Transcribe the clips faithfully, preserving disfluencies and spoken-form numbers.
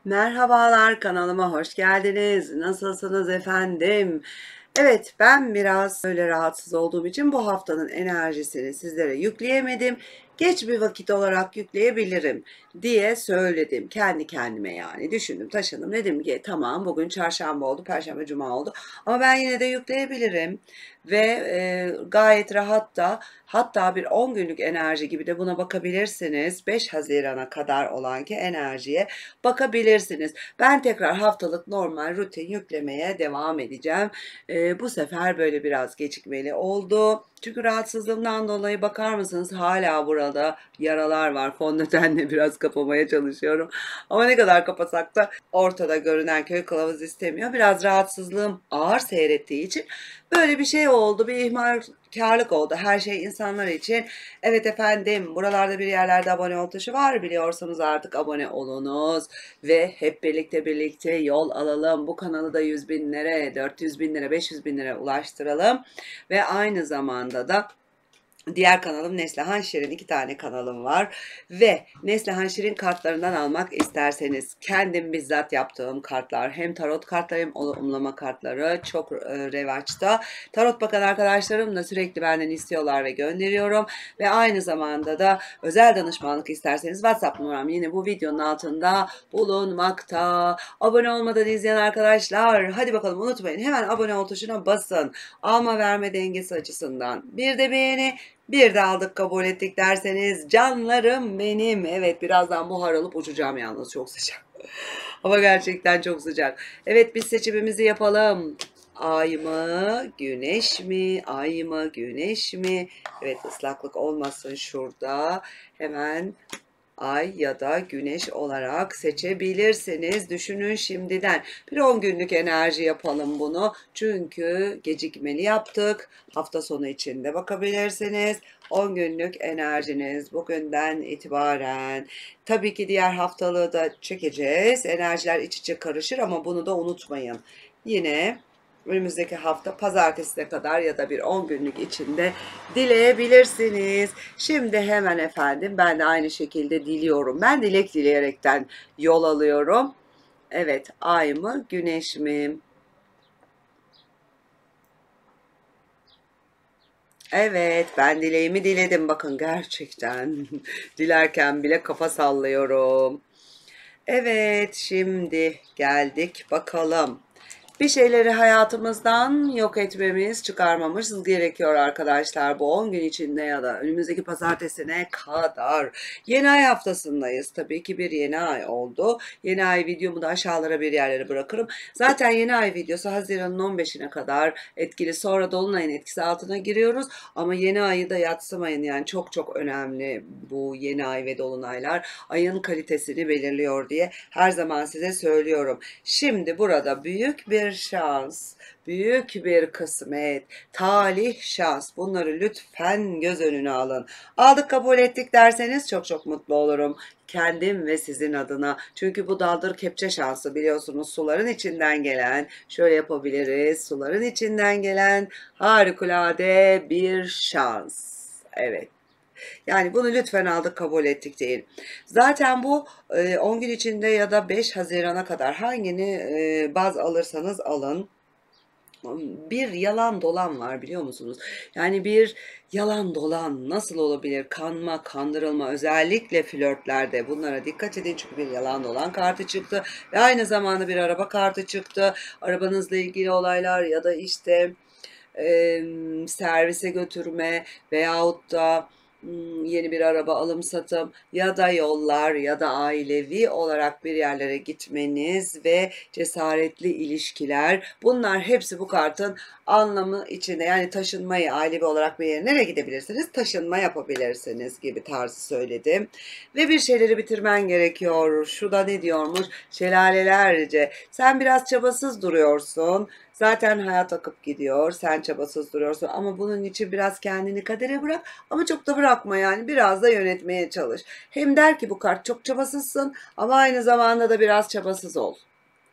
Merhabalar, kanalıma hoş geldiniz. Nasılsınız efendim? Evet, ben biraz böyle rahatsız olduğum için bu haftanın enerjisini sizlere yükleyemedim. Geç bir vakit olarak yükleyebilirim diye söyledim. Kendi kendime yani düşündüm, taşındım. Dedim ki tamam, bugün çarşamba oldu, perşembe, cuma oldu. Ama ben yine de yükleyebilirim. Ve e, gayet rahat da, hatta bir on günlük enerji gibi de buna bakabilirsiniz. beş Haziran'a kadar olan ki enerjiye bakabilirsiniz. Ben tekrar haftalık normal rutin yüklemeye devam edeceğim. Ee, bu sefer böyle biraz gecikmeli oldu. Çünkü rahatsızlığımdan dolayı bakar mısınız hala burada yaralar var. Fondötenle biraz kapamaya çalışıyorum. Ama ne kadar kapasak da ortada görünen köy kılavuz istemiyor. Biraz rahatsızlığım ağır seyrettiği için böyle bir şey oldu. Bir ihmalkarlık oldu. Her şey insanlar için. Evet efendim, buralarda bir yerlerde abone ol tuşu var. Biliyorsanız artık abone olunuz ve hep birlikte birlikte yol alalım. Bu kanalı da yüz binlere, dört yüz binlere, beş yüz binlere ulaştıralım. Ve aynı zamanda da diğer kanalım Neslihan Şirin, iki tane kanalım var ve Neslihan Şirin kartlarından almak isterseniz kendim bizzat yaptığım kartlar, hem tarot kartları hem olumlama kartları çok e, revaçta. Tarot bakan arkadaşlarım da sürekli benden istiyorlar ve gönderiyorum ve aynı zamanda da özel danışmanlık isterseniz WhatsApp numaram yine bu videonun altında bulunmakta. Abone olmadan izleyen arkadaşlar hadi bakalım unutmayın, hemen abone ol tuşuna basın. Alma verme dengesi açısından bir de beğeni, bir de aldık kabul ettik derseniz canlarım benim. Evet, birazdan buhar alıp uçacağım, yalnız çok sıcak. Hava gerçekten çok sıcak. Evet, biz seçimimizi yapalım. Ay mı, güneş mi? Ay mı, güneş mi? Evet, ıslaklık olmasın şurada. Hemen ay ya da güneş olarak seçebilirsiniz. Düşünün şimdiden. Bir on günlük enerji yapalım bunu. Çünkü gecikmeli yaptık. Hafta sonu içinde bakabilirsiniz. on günlük enerjiniz bugünden itibaren. Tabii ki diğer haftalığı da çekeceğiz. Enerjiler iç içe karışır ama bunu da unutmayın. Yine önümüzdeki hafta pazartesine kadar ya da bir on günlük içinde dileyebilirsiniz. Şimdi hemen efendim ben de aynı şekilde diliyorum. Ben dilek dileyerekten yol alıyorum. Evet, ay mı, güneş mi? Evet, ben dileğimi diledim. Bakın gerçekten dilerken bile kafa sallıyorum. Evet, şimdi geldik bakalım. Bir şeyleri hayatımızdan yok etmemiz, çıkarmamız gerekiyor arkadaşlar. Bu on gün içinde ya da önümüzdeki pazartesine kadar. Yeni ay haftasındayız. Tabii ki bir yeni ay oldu. Yeni ay videomu da aşağılara bir yerlere bırakırım. Zaten yeni ay videosu Haziran'ın on beşine kadar etkili. Sonra Dolunay'ın etkisi altına giriyoruz. Ama yeni ayı da yadsımayın. Yani çok çok önemli bu yeni ay ve Dolunaylar. Ayın kalitesini belirliyor diye her zaman size söylüyorum. Şimdi burada büyük bir şans, büyük bir kısmet, talih, şans. Bunları lütfen göz önüne alın. Aldık kabul ettik derseniz çok çok mutlu olurum. Kendim ve sizin adına. Çünkü bu daldır kepçe şansı, biliyorsunuz, suların içinden gelen, şöyle yapabiliriz, suların içinden gelen harikulade bir şans. Evet. Yani bunu lütfen aldık kabul ettik değil. Zaten bu e, on gün içinde ya da beş Haziran'a kadar hangini e, baz alırsanız alın. Bir yalan dolan var, biliyor musunuz? Yani bir yalan dolan nasıl olabilir? Kanma, kandırılma, özellikle flörtlerde bunlara dikkat edin. Çünkü bir yalan dolan kartı çıktı ve aynı zamanda bir araba kartı çıktı. Arabanızla ilgili olaylar ya da işte e, servise götürme veyahut da hmm, yeni bir araba alım satım ya da yollar ya da ailevi olarak bir yerlere gitmeniz ve cesaretli ilişkiler, bunlar hepsi bu kartın anlamı içinde. Yani taşınmayı, ailevi olarak bir yere nereye gidebilirsiniz? Taşınma yapabilirsiniz gibi tarzı söyledim. Ve bir şeyleri bitirmen gerekiyor. Şu da ne diyormuş? Şelalelerce. Sen biraz çabasız duruyorsun. Zaten hayat akıp gidiyor. Sen çabasız duruyorsun ama bunun için biraz kendini kadere bırak. Ama çok da bırakma yani. Biraz da yönetmeye çalış. Hem der ki bu kart çok çabasızsın ama aynı zamanda da biraz çabasız ol.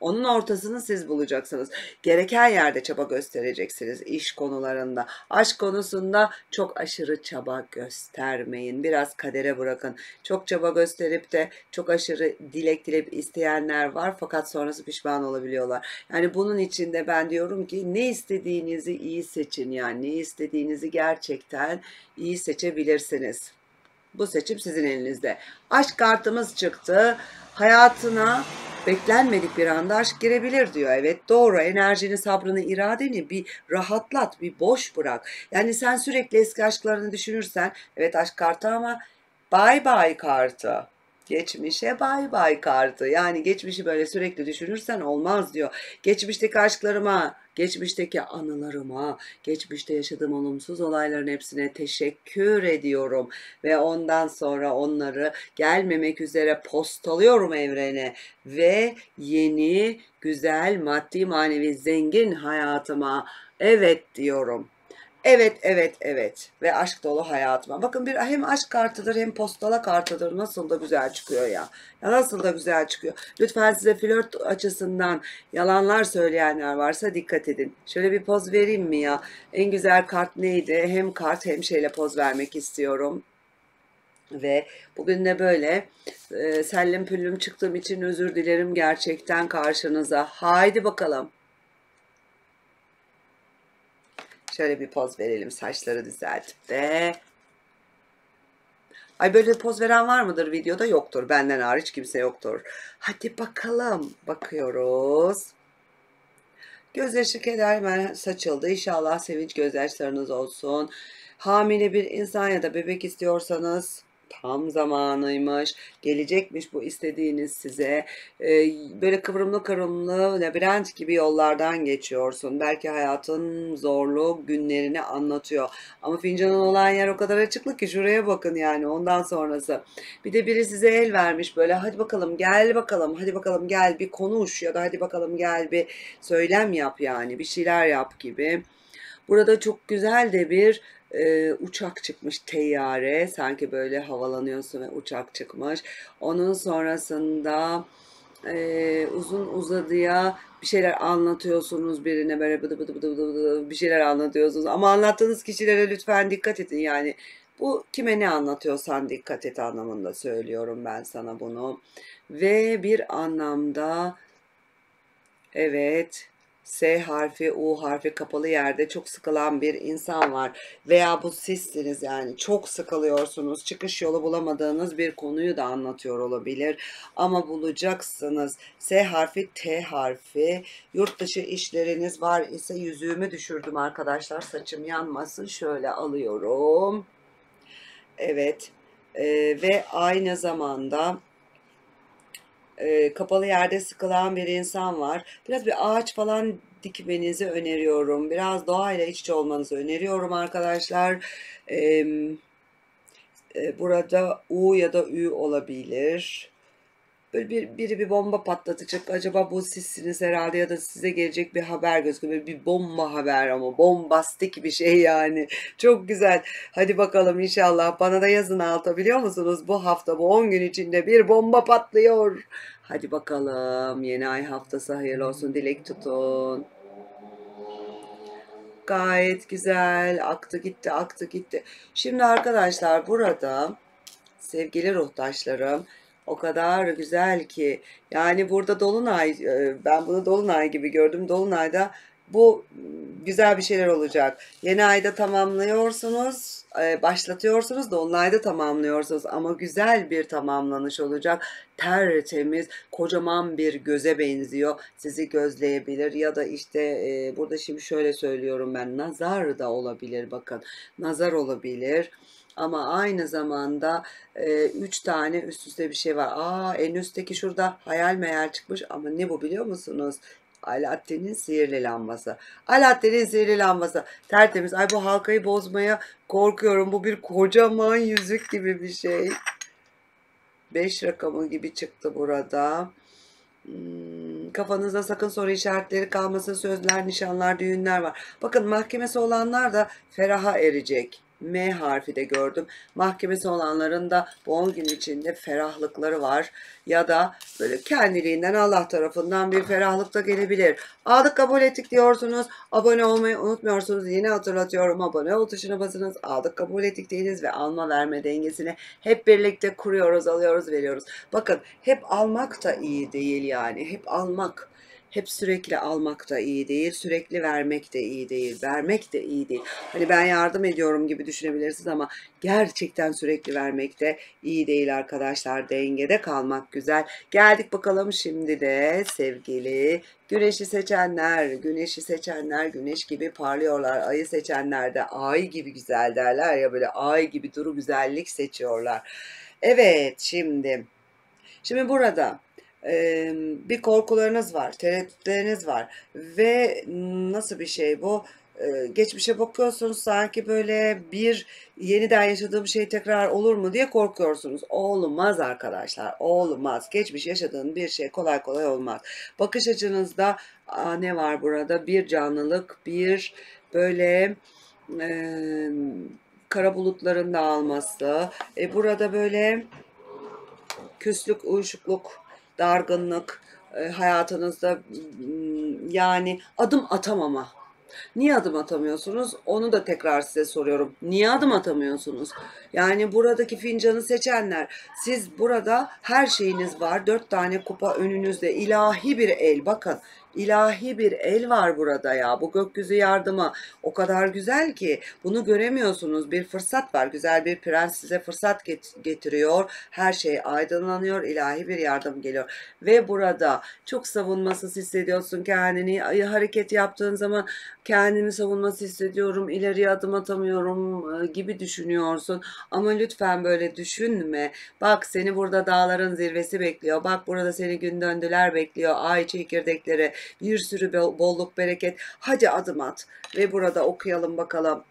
Onun ortasını siz bulacaksınız. Gereken yerde çaba göstereceksiniz iş konularında. Aşk konusunda çok aşırı çaba göstermeyin. Biraz kadere bırakın. Çok çaba gösterip de çok aşırı dilek dilep isteyenler var fakat sonrası pişman olabiliyorlar. Yani bunun için de ben diyorum ki ne istediğinizi iyi seçin, yani ne istediğinizi gerçekten iyi seçebilirsiniz. Bu seçim sizin elinizde. Aşk kartımız çıktı. Hayatına beklenmedik bir anda aşk girebilir diyor. Evet, doğru. Enerjini, sabrını, iradeni bir rahatlat, bir boş bırak. Yani sen sürekli eski aşklarını düşünürsen, evet aşk kartı ama bye bye kartı. Geçmişe bay bay kartı. Yani geçmişi böyle sürekli düşünürsen olmaz diyor. Geçmişteki aşklarıma, geçmişteki anılarıma, geçmişte yaşadığım olumsuz olayların hepsine teşekkür ediyorum. Ve ondan sonra onları gelmemek üzere postalıyorum evrene. Ve yeni, güzel, maddi, manevi, zengin hayatıma evet diyorum. Evet, evet, evet ve aşk dolu hayatıma. Bakın bir hem aşk kartıdır hem postala kartıdır. Nasıl da güzel çıkıyor ya. Ya nasıl da güzel çıkıyor. Lütfen size flört açısından yalanlar söyleyenler varsa dikkat edin. Şöyle bir poz vereyim mi ya? En güzel kart neydi? Hem kart hem şeyle poz vermek istiyorum. Ve bugün de böyle e, sellim püllüm çıktığım için özür dilerim gerçekten karşınıza. Haydi bakalım. Şöyle bir poz verelim, saçları düzeltip de. Ay böyle poz veren var mıdır videoda? Yoktur. Benden hariç kimse yoktur. Hadi bakalım. Bakıyoruz. Gözyaşı keder hemen saçıldı. İnşallah sevinç gözyaşlarınız olsun. Hamile bir insan ya da bebek istiyorsanız tam zamanıymış. Gelecekmiş bu istediğiniz size. Ee, böyle kıvrımlı kıvrımlı labirent gibi yollardan geçiyorsun. Belki hayatın zorlu günlerini anlatıyor. Ama fincanın olan yer o kadar açıklık ki şuraya bakın yani ondan sonrası. Bir de biri size el vermiş böyle hadi bakalım gel bakalım hadi bakalım gel bir konuş ya da hadi bakalım gel bir söylem yap yani bir şeyler yap gibi. Burada çok güzel de bir e, uçak çıkmış teyyare sanki böyle havalanıyorsun ve uçak çıkmış. Onun sonrasında e, uzun uzadıya bir şeyler anlatıyorsunuz birine böyle bıdı bıdı bıdı bıdı bıdı bir şeyler anlatıyorsunuz. Ama anlattığınız kişilere lütfen dikkat edin yani. Bu kime ne anlatıyorsan dikkat et anlamında söylüyorum ben sana bunu. Ve bir anlamda evet S harfi, U harfi kapalı yerde çok sıkılan bir insan var. Veya bu sizsiniz yani çok sıkılıyorsunuz. Çıkış yolu bulamadığınız bir konuyu da anlatıyor olabilir. Ama bulacaksınız. S harfi, T harfi. Yurt dışı işleriniz var ise yüzüğümü düşürdüm arkadaşlar. Saçım yanmasın. Şöyle alıyorum. Evet. Ee, ve aynı zamanda e, kapalı yerde sıkılan bir insan var. Biraz bir ağaç falan dikmenizi öneriyorum. Biraz doğayla iç içe olmanızı öneriyorum arkadaşlar. E, e, burada U ya da Ü olabilir. Böyle bir, biri bir bomba patlatacak. Acaba bu sizsiniz herhalde ya da size gelecek bir haber gözüküyor. Böyle bir bomba haber ama bombastik bir şey yani. Çok güzel. Hadi bakalım inşallah. Bana da yazın alta biliyor musunuz? Bu hafta bu on gün içinde bir bomba patlıyor. Hadi bakalım. Yeni ay haftası hayırlı olsun. Dilek tutun. Gayet güzel. Aktı gitti, aktı gitti. Şimdi arkadaşlar burada sevgili ruhtaşlarım o kadar güzel ki yani burada dolunay e, ben bunu dolunay gibi gördüm. Dolunayda bu güzel bir şeyler olacak. Yeni ayda tamamlıyorsunuz, e, başlatıyorsunuz, dolunayda tamamlıyorsunuz ama güzel bir tamamlanış olacak. Tertemiz, kocaman bir göze benziyor. Sizi gözleyebilir ya da işte e, burada şimdi şöyle söylüyorum ben nazar da olabilir bakın. Nazar olabilir. Ama aynı zamanda e, üç tane üst üste bir şey var. Aa en üstteki şurada hayal meyal çıkmış ama ne bu biliyor musunuz? Alaaddin'in sihirli lambası. Alaaddin'in sihirli lambası. Tertemiz. Ay bu halkayı bozmaya korkuyorum. Bu bir kocaman yüzük gibi bir şey. Beş rakamı gibi çıktı burada. Hmm, kafanızda sakın soru işaretleri kalmasın. Sözler, nişanlar, düğünler var. Bakın mahkemesi olanlar da feraha erecek. M harfi de gördüm. Mahkemesi olanların da bu on gün içinde ferahlıkları var. Ya da böyle kendiliğinden Allah tarafından bir ferahlık da gelebilir. Aldık kabul ettik diyorsunuz. Abone olmayı unutmuyorsunuz. Yine hatırlatıyorum, abone ol tuşuna basınız. Aldık kabul ettik deyiniz ve alma verme dengesini hep birlikte kuruyoruz, alıyoruz, veriyoruz. Bakın hep almak da iyi değil yani. Hep almak. Hep sürekli almak da iyi değil, sürekli vermek de iyi değil, vermek de iyi değil. Hani ben yardım ediyorum gibi düşünebilirsiniz ama gerçekten sürekli vermek de iyi değil arkadaşlar. Dengede kalmak güzel. Geldik bakalım şimdi de sevgili güneşi seçenler, güneşi seçenler güneş gibi parlıyorlar. Ayı seçenler de ay gibi güzel derler ya, böyle ay gibi duru güzellik seçiyorlar. Evet, şimdi Şimdi burada e, bir korkularınız var, tereddütleriniz var ve nasıl bir şey bu? E, geçmişe bakıyorsunuz, sanki böyle bir yeniden yaşadığım şey tekrar olur mu diye korkuyorsunuz. Olmaz arkadaşlar, olmaz. Geçmiş yaşadığın bir şey kolay kolay olmaz. Bakış açınızda aa, ne var burada? Bir canlılık, bir böyle e, kara bulutların dağılması. E, burada böyle küslük, uyuşukluk, dargınlık, e, hayatınızda yani adım atamama. Niye adım atamıyorsunuz? Onu da tekrar size soruyorum. Niye adım atamıyorsunuz? Yani buradaki fincanı seçenler, siz burada her şeyiniz var. Dört tane kupa önünüzde. İlahi bir el. Bakın, ilahi bir el var burada ya. Bu gökyüzü yardımı o kadar güzel ki bunu göremiyorsunuz. Bir fırsat var. Güzel bir prens size fırsat getiriyor. Her şey aydınlanıyor. İlahi bir yardım geliyor. Ve burada çok savunmasız hissediyorsun kendini. Hareket yaptığın zaman kendimi savunması hissediyorum, ileriye adım atamıyorum e, gibi düşünüyorsun. Ama lütfen böyle düşünme. Bak, seni burada dağların zirvesi bekliyor. Bak, burada seni gün döndüler bekliyor. Ay çekirdekleri, bir sürü bolluk, bereket. Hadi adım at. Ve burada okuyalım bakalım.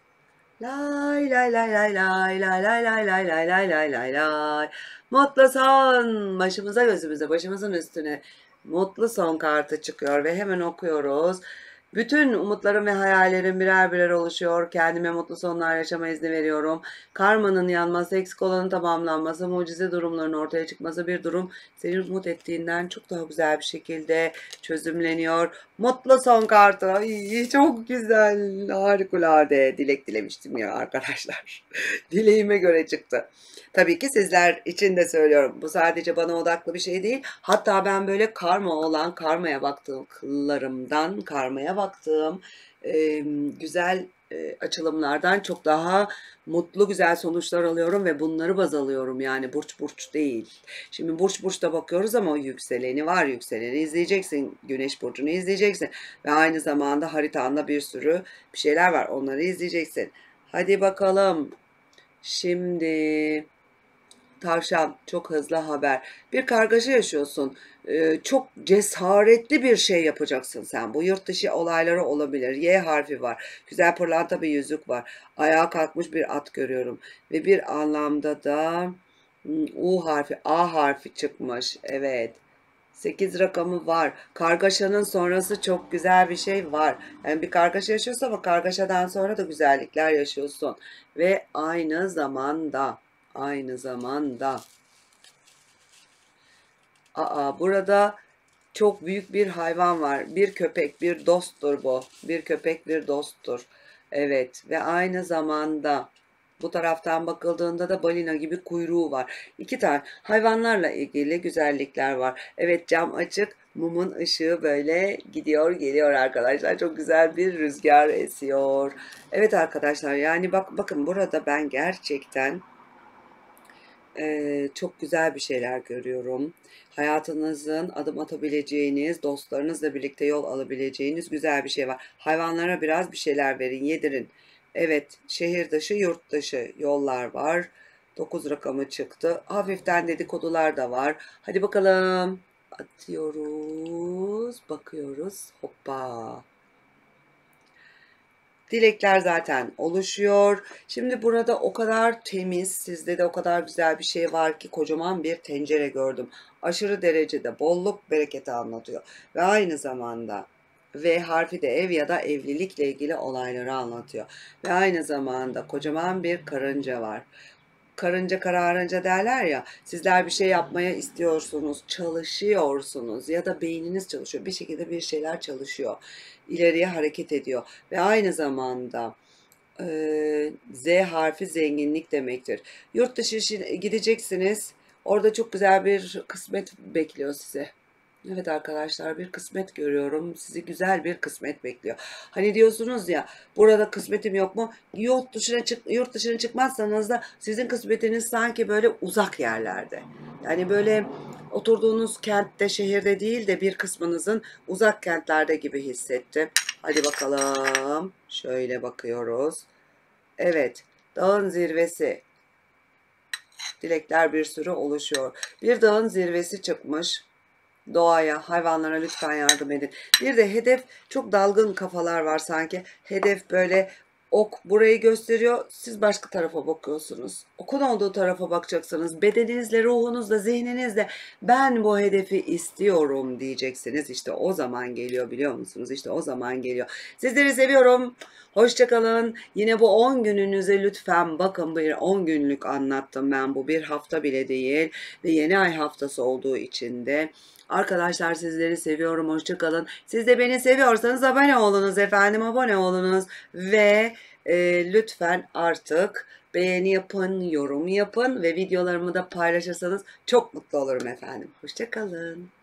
Lay lay lay lay lay lay lay lay lay lay lay lay lay lay. Mutlu son. Başımıza gözümüze, başımızın üstüne mutlu son kartı çıkıyor ve hemen okuyoruz. Bütün umutlarım ve hayallerim birer birer oluşuyor. Kendime mutlu sonlar yaşama izni veriyorum. Karmanın yanması, eksik olanın tamamlanması, mucize durumların ortaya çıkması, bir durum seni umut ettiğinden çok daha güzel bir şekilde çözümleniyor. Mutlu son kartı. Ay, çok güzel. Harikulade. Dilek dilemiştim ya arkadaşlar. Dileğime göre çıktı. Tabii ki sizler için de söylüyorum. Bu sadece bana odaklı bir şey değil. Hatta ben böyle karma olan, karmaya baktığım, kıllarımdan karmaya baktığım e, güzel e, açılımlardan çok daha mutlu, güzel sonuçlar alıyorum ve bunları baz alıyorum. Yani burç burç değil. Şimdi burç burçta bakıyoruz ama o yükseleni var. Yükseleni izleyeceksin. Güneş burcunu izleyeceksin. Ve aynı zamanda haritanda bir sürü bir şeyler var. Onları izleyeceksin. Hadi bakalım. Şimdi tavşan, çok hızlı haber. Bir kargaşa yaşıyorsun. Ee, çok cesaretli bir şey yapacaksın sen. Bu yurt dışı olayları olabilir. Y harfi var. Güzel pırlanta bir yüzük var. Ayağa kalkmış bir at görüyorum. Ve bir anlamda da hmm, U harfi, A harfi çıkmış. Evet. sekiz rakamı var. Kargaşanın sonrası çok güzel bir şey var. Yani bir kargaşa yaşıyorsun ama kargaşadan sonra da güzellikler yaşıyorsun. Ve aynı zamanda Aynı zamanda aa, burada çok büyük bir hayvan var. Bir köpek, bir dosttur bu. Bir köpek, bir dosttur. Evet, ve aynı zamanda bu taraftan bakıldığında da balina gibi kuyruğu var. İki tane hayvanlarla ilgili güzellikler var. Evet, cam açık. Mumun ışığı böyle gidiyor geliyor arkadaşlar. Çok güzel bir rüzgar esiyor. Evet arkadaşlar, yani bak bakın, burada ben gerçekten Eee, çok güzel bir şeyler görüyorum. Hayatınızın adım atabileceğiniz, dostlarınızla birlikte yol alabileceğiniz güzel bir şey var. Hayvanlara biraz bir şeyler verin, yedirin. Evet, şehir dışı, yurt dışı yollar var. Dokuz rakamı çıktı. Hafiften dedikodular da var. Hadi bakalım. Atıyoruz, bakıyoruz. Hoppa. Dilekler zaten oluşuyor. Şimdi burada o kadar temiz, sizde de o kadar güzel bir şey var ki, kocaman bir tencere gördüm. Aşırı derecede bolluk, bereketi anlatıyor. Ve aynı zamanda V harfi de ev ya da evlilikle ilgili olayları anlatıyor. Ve aynı zamanda kocaman bir karınca var. Karınca kararınca derler ya, sizler bir şey yapmaya istiyorsunuz, çalışıyorsunuz ya da beyniniz çalışıyor. Bir şekilde bir şeyler çalışıyor. İleriye hareket ediyor. Ve aynı zamanda e, Z harfi zenginlik demektir. Yurt dışı işine gideceksiniz. Orada çok güzel bir kısmet bekliyor size. Evet arkadaşlar, bir kısmet görüyorum. Sizi güzel bir kısmet bekliyor. Hani diyorsunuz ya, burada kısmetim yok mu? Yurt dışına çık yurt dışına çıkmazsanız da sizin kısmetiniz sanki böyle uzak yerlerde. Yani böyle oturduğunuz kentte, şehirde değil de bir kısmınızın uzak kentlerde gibi hissettim. Hadi bakalım. Şöyle bakıyoruz. Evet, dağın zirvesi. Dilekler bir sürü oluşuyor. Bir dağın zirvesi çıkmış. Doğaya, hayvanlara lütfen yardım edin. Bir de hedef, çok dalgın kafalar var sanki. Hedef böyle ok burayı gösteriyor. Siz başka tarafa bakıyorsunuz. Okun olduğu tarafa bakacaksınız. Bedeninizle, ruhunuzla, zihninizle ben bu hedefi istiyorum diyeceksiniz. İşte o zaman geliyor, biliyor musunuz? İşte o zaman geliyor. Sizleri seviyorum. Hoşça kalın. Yine bu on gününüze lütfen bakın. Bir on günlük anlattım ben, bu bir hafta bile değil. Ve yeni ay haftası olduğu için de arkadaşlar sizleri seviyorum. Hoşça kalın. Siz de beni seviyorsanız abone olunuz efendim. Abone olunuz ve e, lütfen artık beğeni yapın, yorum yapın ve videolarımı da paylaşırsanız çok mutlu olurum efendim. Hoşça kalın.